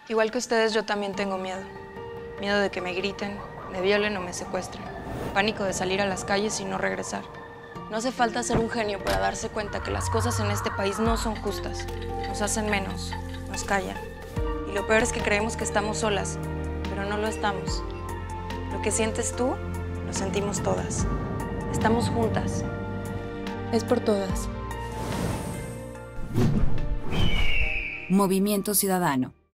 Igual que ustedes, yo también tengo miedo. Miedo de que me griten, me violen o me secuestren. Pánico de salir a las calles y no regresar. No hace falta ser un genio para darse cuenta que las cosas en este país no son justas. Nos hacen menos, nos callan. Y lo peor es que creemos que estamos solas, pero no lo estamos. Lo que sientes tú, lo sentimos todas. Estamos juntas. Es por todas. Movimiento Ciudadano.